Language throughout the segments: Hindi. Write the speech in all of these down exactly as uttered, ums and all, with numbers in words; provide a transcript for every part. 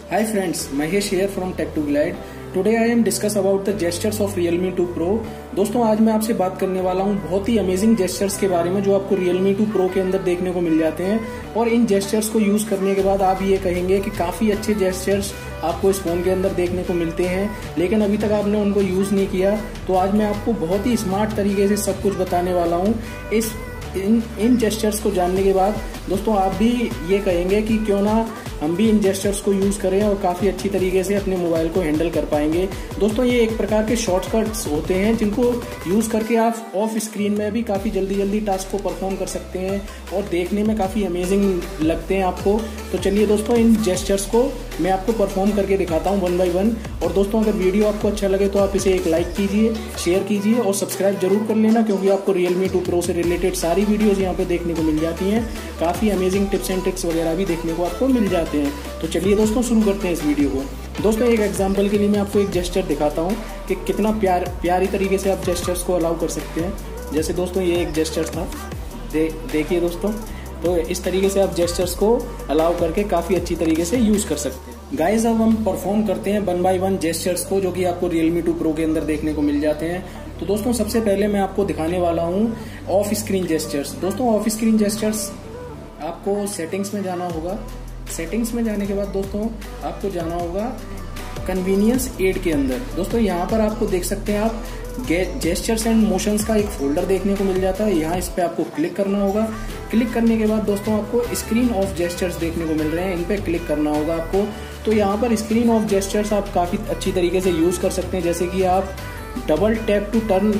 Hi friends, Mahesh here from Tech to Glide. Today I am discuss about the gestures of Realme two Pro. दोस्तों आज मैं आपसे बात करने वाला हूँ बहुत ही अमेजिंग जेस्चर्स के बारे में जो आपको Realme टू Pro के अंदर देखने को मिल जाते हैं और इन जेस्चर्स को यूज करने के बाद आप ये कहेंगे कि काफी अच्छे जेस्चर्स आपको इस फोन के अंदर देखने को मिलते हैं, लेकिन अभी तक आपने उनको यूज नहीं किया। तो आज मैं आपको बहुत ही स्मार्ट तरीके से सब कुछ बताने वाला हूँ। इस इन इन जेस्चर्स को जानने के बाद दोस्तों आप भी ये कहेंगे कि क्यों ना हम भी इन जेस्चर्स को यूज करें और काफी अच्छी तरीके से अपने मोबाइल को हैंडल कर पाएंगे। दोस्तों ये एक प्रकार के शॉर्टकट्स होते हैं जिनको यूज करके आप ऑफ स्क्रीन में भी काफी जल्दी जल्दी टास्क को परफॉर्म कर सकते हैं और देखने में काफी अमेजिंग लगते हैं आपको। तो चलिए दोस्तों इन जेस्चर्स को मैं आपको परफॉर्म करके दिखाता हूँ वन बाय वन। और दोस्तों अगर वीडियो आपको अच्छा लगे तो आप इसे एक लाइक कीजिए, शेयर कीजिए और सब्सक्राइब जरूर कर लेना, क्योंकि आपको Realme टू Pro से रिलेटेड सारी वीडियोज यहाँ पे देखने को मिल जाती हैं। काफी अमेजिंग टिप्स एंड ट्रिक्स वगैरह भी देखने को आपको मिल जाते हैं। तो चलिए दोस्तों शुरू करते हैं इस वीडियो को। दोस्तों एक एग्जांपल के लिए मैं आपको एक जेस्चर दिखाता हूँ कि कितना प्यार प्यारी तरीके से आप जेस्चर्स को अलाउ कर सकते हैं। जैसे दोस्तों ये एक जेस्चर था, दे, देखिए दोस्तों, तो इस तरीके से आप जेस्चर्स को अलाउ करके काफी अच्छी तरीके से यूज कर सकते हैं। गाइस अब हम परफॉर्म करते हैं वन बाय वन जेस्चर्स को जो कि आपको Realme टू Pro के अंदर देखने को मिल जाते हैं। तो दोस्तों सबसे पहले मैं आपको दिखाने वाला हूँ ऑफ स्क्रीन जेस्चर्स। दोस्तों ऑफ स्क्रीन जेस्चर्स आपको सेटिंग्स में जाना होगा। सेटिंग्स में जाने के बाद दोस्तों आपको जाना होगा कन्वीनियंस एड के अंदर। दोस्तों यहाँ पर आपको देख सकते हैं आप जेस्चर्स एंड मोशंस का एक फोल्डर देखने को मिल जाता है। यहाँ इस पे आपको क्लिक करना होगा। क्लिक करने के बाद दोस्तों आपको स्क्रीन ऑफ जेस्चर्स देखने को मिल रहे हैं, इन पे क्लिक करना होगा आपको। तो यहाँ पर स्क्रीन ऑफ जेस्चर्स आप काफी अच्छी तरीके से यूज कर सकते हैं, जैसे कि आप double tap to turn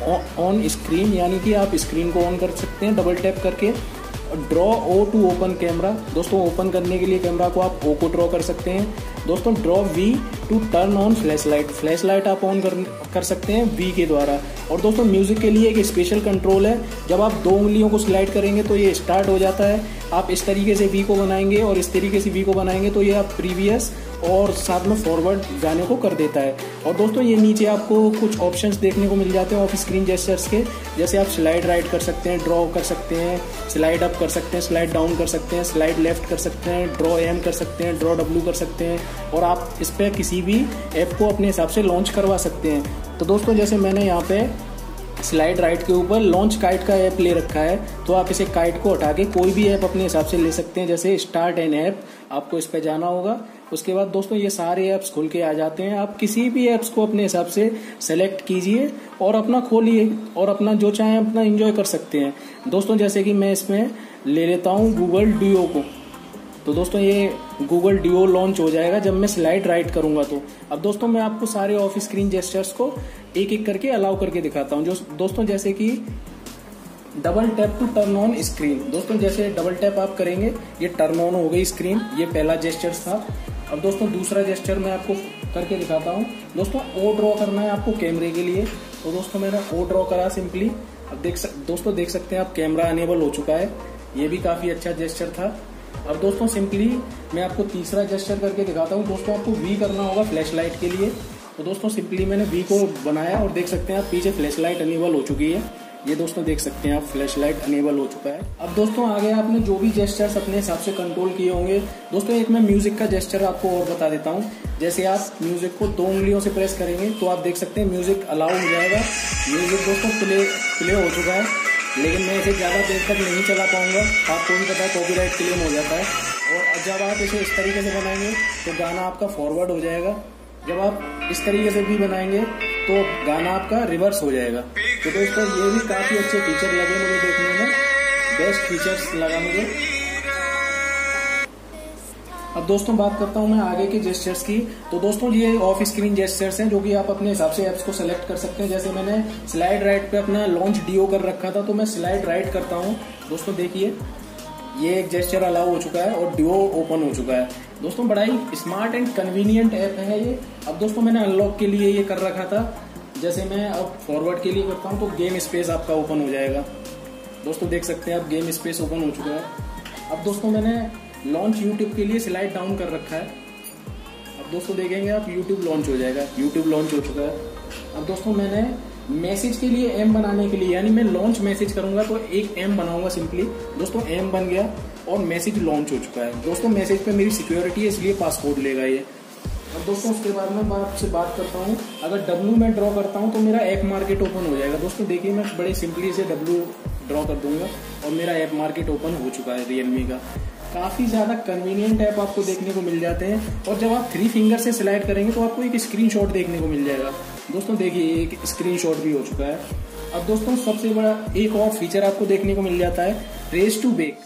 on screen, यानी कि आप स्क्रीन को ऑन कर सकते हैं डबल टैप करके। Draw O to open camera, दोस्तों ओपन करने के लिए कैमरा को आप ओ को ड्रॉ कर सकते हैं। दोस्तों draw V to turn on flash light, flash light आप ऑन कर, कर सकते हैं वी के द्वारा। और दोस्तों म्यूजिक के लिए एक स्पेशल कंट्रोल है, जब आप दो उंगलियों को स्लाइड करेंगे तो ये स्टार्ट हो जाता है। आप इस तरीके से वी को बनाएंगे और इस तरीके से वी को बनाएंगे तो ये आप प्रीवियस और साथ में फॉरवर्ड गाने को कर देता है। और दोस्तों ये नीचे आपको कुछ ऑप्शंस देखने को मिल जाते हैं ऑफ स्क्रीन जेस्चर्स के, जैसे आप स्लाइड राइट कर सकते हैं, ड्रॉ कर सकते हैं, स्लाइड अप कर सकते हैं, स्लाइड डाउन कर सकते हैं, स्लाइड लेफ्ट कर सकते हैं, ड्रॉ एम कर सकते हैं, ड्रॉ डब्ल्यू कर सकते हैं और आप इस पर किसी भी ऐप को अपने हिसाब से लॉन्च करवा सकते हैं। तो दोस्तों जैसे मैंने यहाँ पे स्लाइड राइट के ऊपर लॉन्च काइट का ऐप ले रखा है, तो आप इसे काइट को हटा के कोई भी ऐप अपने हिसाब से ले सकते हैं, जैसे स्टार्ट एन ऐप, आपको इस पे जाना होगा। उसके बाद दोस्तों ये सारे ऐप्स खुल के आ जाते हैं। आप किसी भी ऐप्स को अपने हिसाब से सेलेक्ट कीजिए और अपना खोलिए और अपना जो चाहे अपना एंजॉय कर सकते हैं। दोस्तों जैसे कि मैं इसमें ले लेता हूँ गूगल डुओ को, तो दोस्तों ये गूगल डुओ लॉन्च हो जाएगा जब मैं स्लाइड राइट करूंगा। तो अब दोस्तों मैं आपको सारे ऑफ स्क्रीन जेस्चर्स को एक एक करके अलाउ करके दिखाता हूं। जो दोस्तों जैसे कि double tap to turn on screen, दोस्तों जैसे डबल टैप आप करेंगे ये टर्न ऑन हो गई स्क्रीन, ये पहला जेस्चर था। अब दोस्तों दूसरा जेस्चर मैं आपको करके दिखाता हूँ। दोस्तों ओ ड्रॉ करना है आपको कैमरे के लिए, तो दोस्तों मैंने ओ ड्रॉ करा सिंपली। अब देख सक, दोस्तों देख सकते हैं आप कैमरा अनेबल हो चुका है, ये भी काफी अच्छा जेस्चर था। अब दोस्तों सिंपली मैं आपको तीसरा जेस्चर करके दिखाता हूँ। दोस्तों आपको वी करना होगा फ्लैश लाइट के लिए, तो दोस्तों सिंपली मैंने वी को बनाया और देख सकते हैं आप पीछे फ्लैश लाइट अनेबल हो चुकी है। ये दोस्तों देख सकते हैं आप फ्लैश लाइट अनेबल हो चुका है। अब दोस्तों आगे आपने जो भी जेस्चर्स अपने हिसाब से कंट्रोल किए होंगे। दोस्तों एक मैं म्यूजिक का जेस्चर आपको और बता देता हूँ। जैसे आप म्यूजिक को दो उंगलियों से प्रेस करेंगे तो आप देख सकते हैं म्यूजिक अलाउ हो जाएगा। म्यूजिक दोस्तों प्ले प्ले हो चुका है, लेकिन मैं इसे ज्यादा देर तक नहीं चला पाऊंगा, आपको भी पता है कॉपीराइट क्लेम हो जाता है। और जब आप इसे इस तरीके से बनाएंगे तो गाना आपका फॉरवर्ड हो जाएगा, जब आप इस तरीके से भी बनाएंगे तो गाना आपका रिवर्स हो जाएगा। तो दोस्तों ये भी काफी अच्छे फीचर लगे मुझे देखने में, बेस्ट फीचर्स लगा मुझे। अब दोस्तों बात करता हूं मैं आगे के जेस्चर्स की। तो दोस्तों ये ऑफ स्क्रीन जेस्चर्स हैं जो कि आप अपने हिसाब से ऐप्स को सेलेक्ट कर सकते हैं। जैसे मैंने स्लाइड राइट पे अपना लॉन्च डीओ कर रखा था, तो मैं स्लाइड राइट करता हूं। दोस्तों देखिए ये एक जेस्चर अलाउ हो चुका है और डीओ ओपन हो चुका है। दोस्तों बड़ा ही स्मार्ट एंड कन्वीनियंट ऐप है ये। अब दोस्तों मैंने अनलॉक के लिए ये कर रखा था, जैसे मैं अब फॉरवर्ड के लिए करता हूँ तो गेम स्पेस आपका ओपन हो जाएगा। दोस्तों देख सकते हैं आप गेम स्पेस ओपन हो चुका है। अब दोस्तों मैंने लॉन्च यूट्यूब के लिए स्लाइड डाउन कर रखा है। अब दोस्तों देखेंगे आप यूट्यूब लॉन्च हो जाएगा, यूट्यूब लॉन्च हो चुका है। अब दोस्तों मैंने मैसेज के लिए एम बनाने के लिए, यानी मैं लॉन्च मैसेज करूंगा तो एक एम बनाऊंगा सिंपली। दोस्तों एम बन गया। और मैसेज लॉन्च हो चुका है। दोस्तों मैसेज पे मेरी सिक्योरिटी है, इसलिए पासकोड लेगा ये। अब दोस्तों उसके बाद में मैं आपसे बात करता हूँ, अगर डब्ल्यू मैं ड्रॉ करता हूँ तो मेरा ऐप मार्केट ओपन हो जाएगा। दोस्तों देखिए मैं बड़े सिंपली से डब्ल्यू ड्रॉ कर दूंगा और मेरा ऐप मार्केट ओपन हो चुका है रियलमी का। काफी ज्यादा कन्वीनियंट ऐप आपको देखने को मिल जाते हैं, और जब आप थ्री फिंगर से स्लाइड करेंगे तो आपको एक स्क्रीनशॉट देखने को मिल जाएगा। दोस्तों देखिए एक स्क्रीनशॉट भी हो चुका है। अब दोस्तों सबसे बड़ा एक और फीचर आपको देखने को मिल जाता है, रेज टू बेक।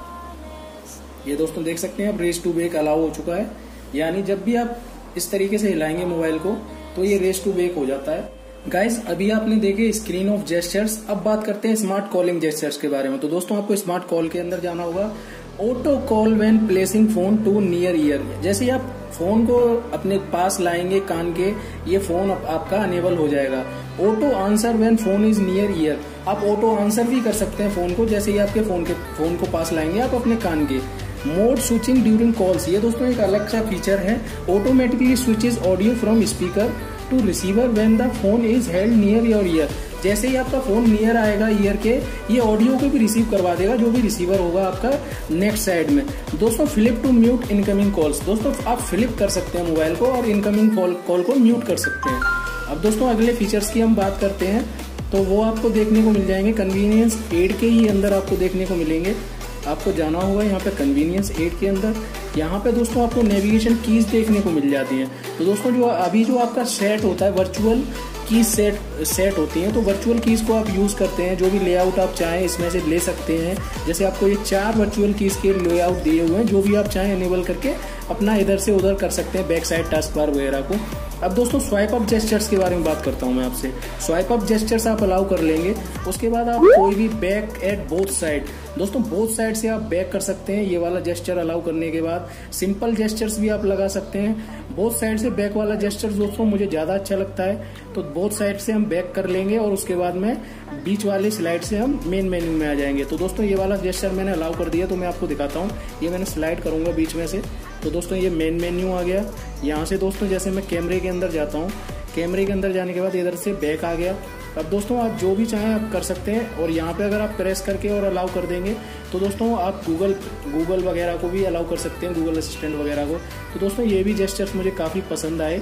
ये दोस्तों देख सकते हैं अब रेज टू बेक अलाउ हो चुका है, यानी जब भी आप इस तरीके से हिलाएंगे मोबाइल को तो ये रेज टू बेक हो जाता है। गाइज अभी आपने देखे स्क्रीन ऑफ जेस्चर्स, अब बात करते हैं स्मार्ट कॉलिंग जेस्चर्स के बारे में। तो दोस्तों आपको स्मार्ट कॉल के अंदर जाना होगा। Auto call when placing phone to near ear, जैसे ही आप फोन को अपने पास लाएंगे कान के, ये फोन आपका अनेबल हो जाएगा। Auto answer when phone is near ear, आप ऑटो आंसर भी कर सकते हैं फोन को, जैसे ही आपके फोन के फोन को पास लाएंगे आप अपने कान के। मोड स्विचिंग ड्यूरिंग कॉल्स, ये दोस्तों एक अलग सा फीचर है। Automatically switches audio from speaker to receiver when the phone is held near your ear, जैसे ही आपका फोन नियर आएगा ईयर के, ये ऑडियो को भी रिसीव करवा देगा जो भी रिसीवर होगा आपका नेक्स्ट साइड में। दोस्तों flip to mute incoming calls, दोस्तों आप फ्लिप कर सकते हैं मोबाइल को और इनकमिंग कॉल को म्यूट कर सकते हैं। अब दोस्तों अगले फीचर्स की हम बात करते हैं, तो वो आपको देखने को मिल जाएंगे कन्वीनियंस एड के ही अंदर आपको देखने को मिलेंगे। आपको जाना होगा यहाँ पे कन्वीनियंस एड के अंदर, यहाँ पे दोस्तों आपको नेविगेशन कीज देखने को मिल जाती हैं। तो दोस्तों जो अभी जो आपका सेट होता है वर्चुअल कीज सेट सेट होती हैं, तो वर्चुअल कीज को आप यूज करते हैं, जो भी लेआउट आप चाहें इसमें से ले सकते हैं। जैसे आपको ये चार वर्चुअल कीज के लेआउट दिए हुए हैं, जो भी आप चाहें एनेबल करके अपना इधर से उधर कर सकते हैं, बैक साइड टास्क बार वगैरह को। अब दोस्तों स्वाइप अप जेस्चर्स के बारे में बात करता हूं मैं आपसे। स्वाइप अप जेस्चर्स आप अलाउ कर लेंगे, उसके बाद आप कोई भी बैक एट बोथ साइड, दोस्तों बोथ साइड से आप बैक कर सकते हैं। ये वाला जेस्चर अलाउ करने के बाद सिंपल जेस्चर्स भी आप लगा सकते हैं। बोथ साइड से बैक वाला जेस्चर दोस्तों मुझे ज्यादा अच्छा लगता है, तो बोथ साइड से हम बैक कर लेंगे और उसके बाद में बीच वाली स्लाइड से हम मेन मेन्यू में आ जाएंगे। तो दोस्तों ये वाला जेस्चर मैंने अलाउ कर दिया, तो मैं आपको दिखाता हूँ। ये मैंने स्लाइड करूंगा बीच में से, तो दोस्तों ये मेन मेन्यू आ गया। यहाँ से दोस्तों जैसे मैं कैमरे के अंदर जाता हूँ, कैमरे के अंदर जाने के बाद इधर से बैक आ गया। अब दोस्तों आप जो भी चाहें आप कर सकते हैं, और यहाँ पे अगर आप प्रेस करके और अलाउ कर देंगे तो दोस्तों आप गूगल गूगल वगैरह को भी अलाउ कर सकते हैं, गूगल असिस्टेंट वगैरह को। तो दोस्तों ये भी जेस्चर्स मुझे काफ़ी पसंद आए।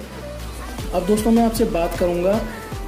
अब दोस्तों मैं आपसे बात करूँगा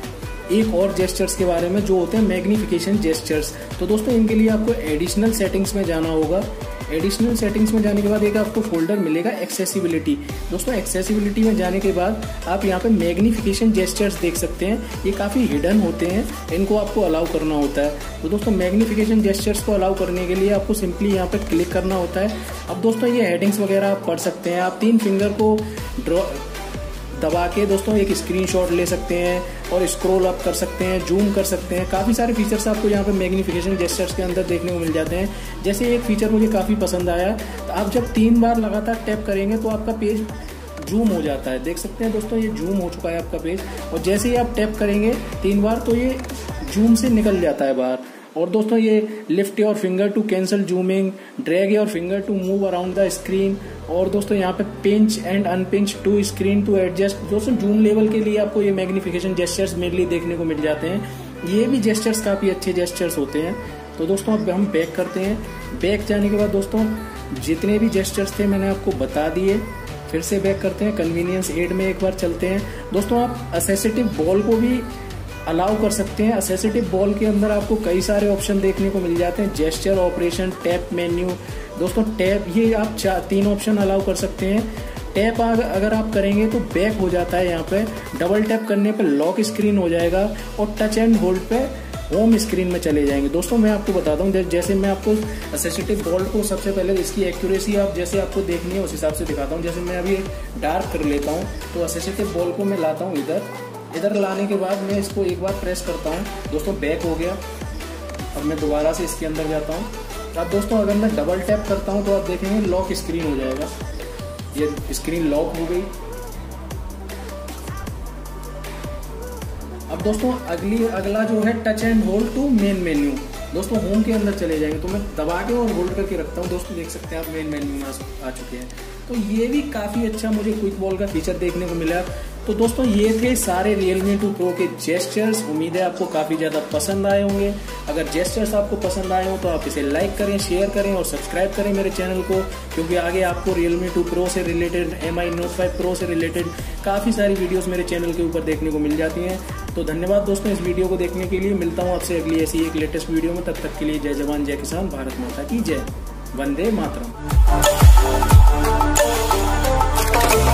एक और जेस्चर्स के बारे में, जो होते हैं मैग्निफिकेशन जेस्चर्स। तो दोस्तों इनके लिए आपको एडिशनल सेटिंग्स में जाना होगा। एडिशनल सेटिंग्स में जाने के बाद एक आपको फोल्डर मिलेगा एक्सेसिबिलिटी। दोस्तों एक्सेसिबिलिटी में जाने के बाद आप यहाँ पे मैग्निफिकेशन जेस्चर्स देख सकते हैं, ये काफ़ी हिडन होते हैं, इनको आपको अलाउ करना होता है। तो दोस्तों मैग्निफिकेशन जेस्चर्स को अलाउ करने के लिए आपको सिंपली यहाँ पे क्लिक करना होता है। अब दोस्तों ये हेडिंग्स वगैरह आप पढ़ सकते हैं, आप तीन फिंगर को ड्रॉ दबा के दोस्तों एक स्क्रीनशॉट ले सकते हैं और स्क्रॉल अप कर सकते हैं, जूम कर सकते हैं। काफ़ी सारे फीचर्स आपको यहाँ पे मैग्निफिकेशन जेस्चर्स के अंदर देखने को मिल जाते हैं। जैसे एक फीचर मुझे काफ़ी पसंद आया, तो आप जब तीन बार लगातार टैप करेंगे तो आपका पेज जूम हो जाता है। देख सकते हैं दोस्तों ये जूम हो चुका है आपका पेज, और जैसे ही आप टैप करेंगे तीन बार तो ये जूम से निकल जाता है बाहर। और दोस्तों ये lift your finger to cancel zooming, drag your finger to move around the screen, और दोस्तों यहाँ पे pinch and unpinch to screen to adjust. दोस्तों जूम लेवल के लिए आपको ये मैग्निफिकेशन जेस्चर्स मेनली देखने को मिल जाते हैं। ये भी जेस्चर्स काफी अच्छे जेस्चर्स होते हैं। तो दोस्तों अब हम बैक करते हैं। बैक जाने के बाद दोस्तों जितने भी जेस्चर्स थे मैंने आपको बता दिए, फिर से बैक करते हैं। कन्वीनियंस एड में एक बार चलते हैं। दोस्तों आप असेसिटिव बॉल को भी अलाउ कर सकते हैं। असेसिटिव बॉल के अंदर आपको कई सारे ऑप्शन देखने को मिल जाते हैं, जेस्चर, ऑपरेशन, टैप मेन्यू। दोस्तों टैप ये आप तीन ऑप्शन अलाउ कर सकते हैं। टैप अगर आप करेंगे तो बैक हो जाता है, यहाँ पे डबल टैप करने पे लॉक स्क्रीन हो जाएगा, और टच एंड होल्ड पे होम स्क्रीन में चले जाएंगे। दोस्तों मैं आपको बताता हूँ, जैसे मैं आपको असेसिटिव बॉल को सबसे पहले इसकी एक्यूरेसी आप जैसे आपको देखनी है उस हिसाब से दिखाता हूँ। जैसे मैं अभी डार्क कर लेता हूँ, तो असेसिटिव बॉल को मैं लाता हूँ इधर। इधर लाने के बाद मैं इसको एक बार प्रेस करता हूँ, दोस्तों बैक हो गया। अब मैं दोबारा से इसके अंदर जाता हूँ। अब दोस्तों अगर मैं डबल टैप करता हूँ तो आप देखेंगे लॉक स्क्रीन हो जाएगा, ये स्क्रीन लॉक हो गई। अब दोस्तों अगली अगला जो है touch and hold to main menu. दोस्तों होम के अंदर चले जाएंगे, तो मैं दबा के और होल्ड करके रखता हूँ। दोस्तों देख सकते हैं आप मेन मेन्यू में आ चुके हैं। तो ये भी काफी अच्छा मुझे क्विक वॉल का फीचर देखने को मिला। तो दोस्तों ये थे सारे Realme टू Pro के जेस्चर्स। उम्मीद है आपको काफी ज्यादा पसंद आए होंगे। अगर जेस्चर्स आपको पसंद आए हो तो आप इसे लाइक करें, शेयर करें और सब्सक्राइब करें मेरे चैनल को, क्योंकि आगे आपको Realme टू Pro से related, M I Note five Pro से रिलेटेड काफी सारी वीडियोस मेरे चैनल के ऊपर देखने को मिल जाती हैं। तो धन्यवाद दोस्तों इस वीडियो को देखने के लिए। मिलता हूँ आपसे अगली ऐसी एक लेटेस्ट वीडियो में। तब तक के लिए जय जवान जय किसान, भारत माता की जय, वंदे मातरम।